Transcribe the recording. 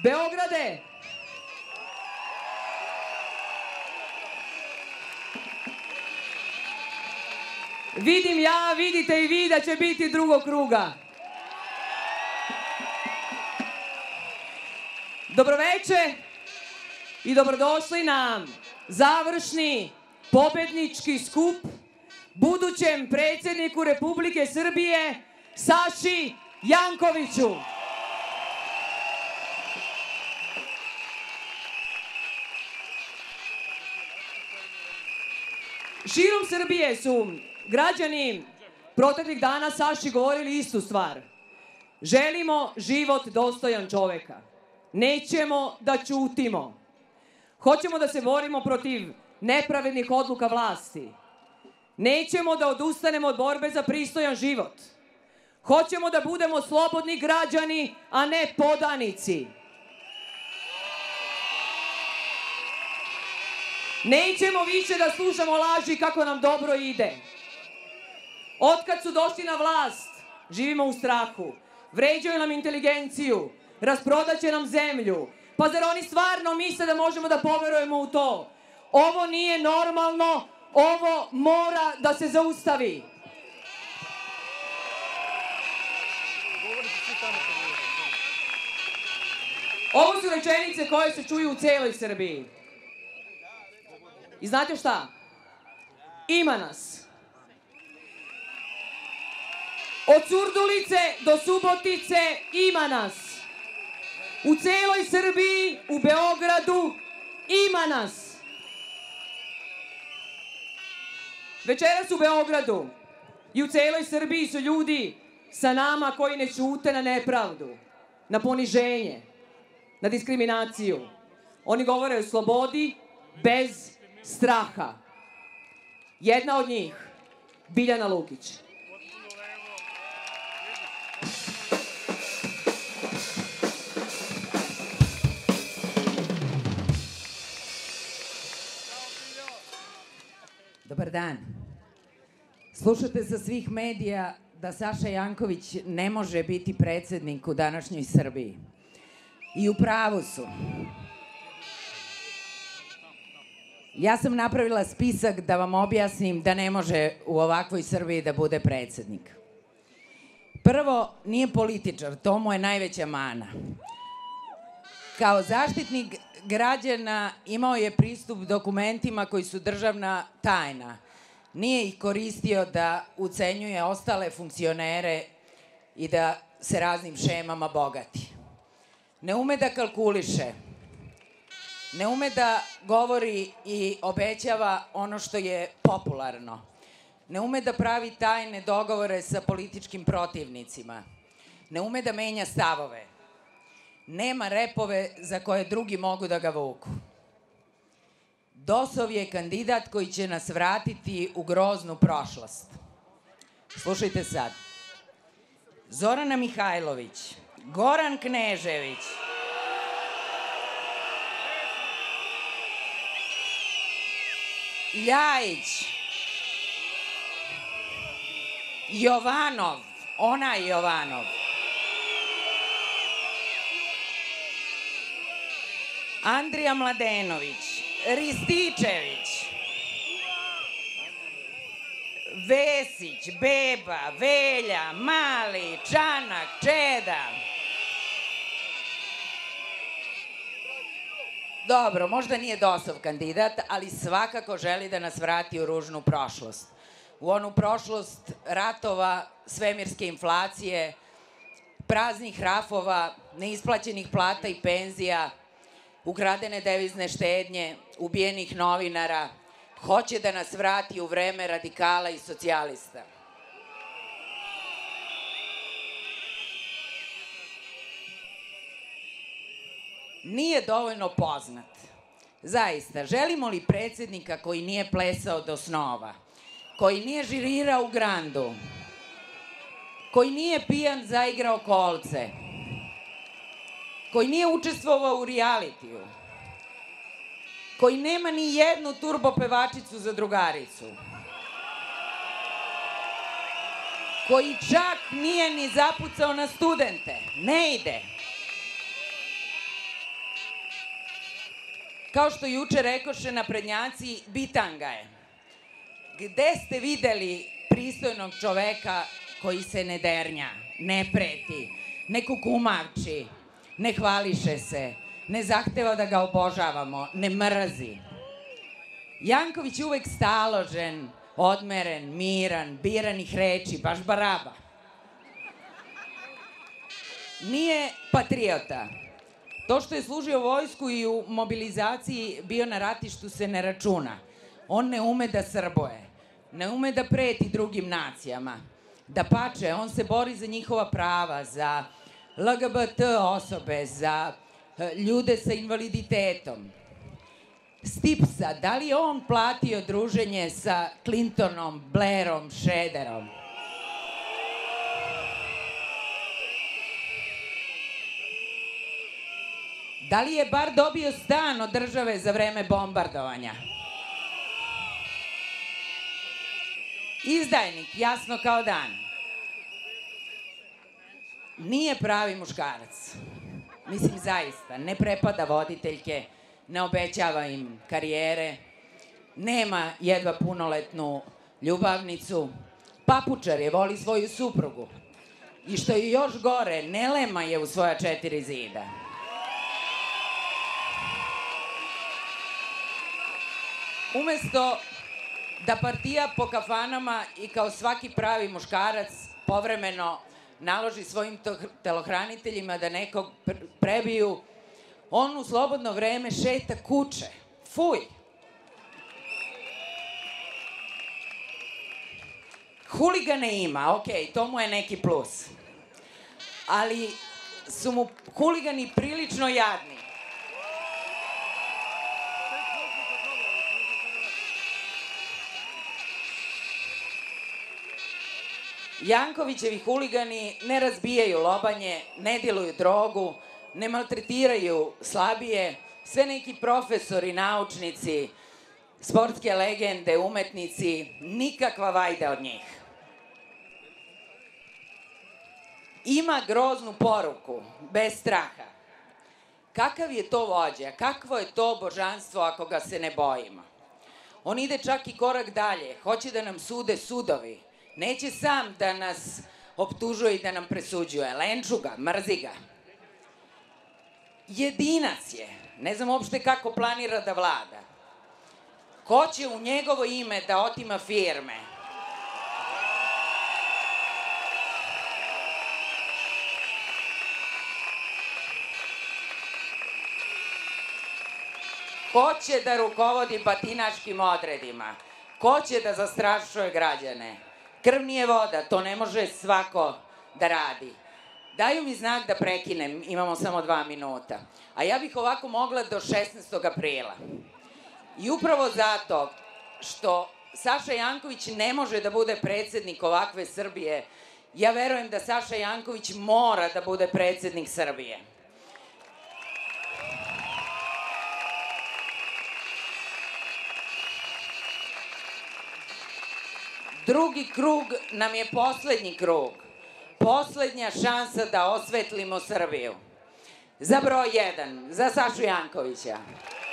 Beograde, vidim ja, vidite i vi da će biti drugog kruga. Dobroveče i dobrodošli na završni pobednički skup budućem predsjedniku Republike Srbije Saši Jankoviću. Širom Srbije su građani proteklih dana Saši govorili istu stvar. Želimo život dostojan čoveka. Nećemo da ćutimo. Hoćemo da se borimo protiv nepravednih odluka vlasti. Nećemo da odustanemo od borbe za pristojan život. Hoćemo da budemo slobodni građani, a ne podanici. Nećemo više da slušamo laži kako nam dobro ide. Otkad su došli na vlast, živimo u strahu. Vređaju nam inteligenciju, rasprodaće nam zemlju. Pa zar oni stvarno misle da možemo da poverujemo u to? Ovo nije normalno, ovo mora da se zaustavi. Ovo su rečenice koje se čuju u celoj Srbiji. I znate šta? Ima nas. Od Surdulice do Subotice ima nas. U celoj Srbiji, u Beogradu ima nas. Večeras u Beogradu i u celoj Srbiji su ljudi sa nama koji ne ćute na nepravdu, na poniženje, na diskriminaciju. Oni govore o slobodi bez straha. Jedna od njih, Biljana Lukić. Dobar dan. Slušate sa svih medija da Saša Janković ne može biti predsednik u današnjoj Srbiji. I u pravu su. Ja sam napravila spisak da vam objasnim da ne može u ovakvoj Srbiji da bude predsednik. Prvo, nije političar, to mu je najveća mana. Kao zaštitnik građana imao je pristup dokumentima koji su državna tajna. Nije ih koristio da ucenjuje ostale funkcionere i da se raznim šemama bogati. Ne ume da kalkuliše. Ne ume da govori i obećava ono što je popularno. Ne ume da pravi tajne dogovore sa političkim protivnicima. Ne ume da menja stavove. Nema repove za koje drugi mogu da ga vuku. DOS-ov je kandidat koji će nas vratiti u groznu prošlost. Slušajte sad. Zorana Mihajlović, Goran Knežević, Ljajić, Jovanov, onaj Jovanov, Andrija Mladenović, Rističević, Vesić, Beba, Velja, Mali, Čanak, Čeda. Dobro, možda nije DOS-ov kandidat, ali svakako želi da nas vrati u ružnu prošlost. U onu prošlost ratova, svemirske inflacije, praznih rafova, neisplaćenih plata i penzija, ukradene devizne štednje, ubijenih novinara. Hoće da nas vrati u vreme radikala i socijalista. Nije dovoljno poznat. Zaista, želimo li predsednika koji nije plesao do snova, koji nije žirirao u Grandu, koji nije pijan zaigrao kolce, koji nije učestvovao u realitiju, koji nema ni jednu turbo pevačicu za drugaricu, koji čak nije ni zapucao na studente. Ne ide. Kao što juče rekoše naprednjaci, bitanga je. Gde ste videli pristojnog čoveka koji se ne dernja, ne preti, ne kukumavči, ne hvališe se, ne zahteva da ga obožavamo, ne mrzi? Janković je uvek staložen, odmeren, miran, biranih reči, baš baraba. Nije patriota. To što je služio vojsku i u mobilizaciji bio na ratištu se ne računa. On ne ume da srboje, ne ume da preti drugim nacijama. Dapače, on se bori za njihova prava, za LGBT osobe, za ljude sa invaliditetom. Stipsa, da li je on platio druženje sa Clintonom, Blairom, Šrederom? Da li je bar dobio stan od države za vreme bombardovanja? Izdajnik, jasno kao dan. Nije pravi muškarac. Mislim, zaista, ne prepada voditeljke, ne obećava im karijere, nema jedva punoletnu ljubavnicu, papučar je, voli svoju suprugu. I što je još gore, Nelema je u svoja 4 zida. Umesto da partija po kafanama i kao svaki pravi muškarac povremeno naloži svojim telohraniteljima da nekog prebiju, on u slobodno vreme šeta kuće. Fuj! Huligane ima, okej, to mu je neki plus. Ali su mu huligani prilično jadni. Jankovićevi huligani ne razbijaju lobanje, ne diluju drogu, ne maltretiraju slabije, sve neki profesori, naučnici, sportske legende, umetnici, nikakva vajda od njih. Ima groznu poruku, bez straha. Kakav je to vođa, kakvo je to božanstvo ako ga se ne bojimo? On ide čak i korak dalje, hoće da nam sude sudovi. Neće sam da nas optužuje i da nam presuđuje. Lenču ga, mrzi ga. Jedinac je. Ne znam uopšte kako planira da vlada. Ko će u njegovo ime da otima firme? Ko će da rukovodi batinaškim odredima? Ko će da zastrašuje građane? Krv nije voda, to ne može svako da radi. Daju mi znak da prekinem, imamo samo 2 minuta. A ja bih ovako mogla do 16. aprila. I upravo zato što Saša Janković ne može da bude predsednik ovakve Srbije, ja verujem da Saša Janković mora da bude predsednik Srbije. Drugi krug nam je poslednji krug. Poslednja šansa da osvetlimo Srbiju. Za broj 1, za Sašu Jankovića.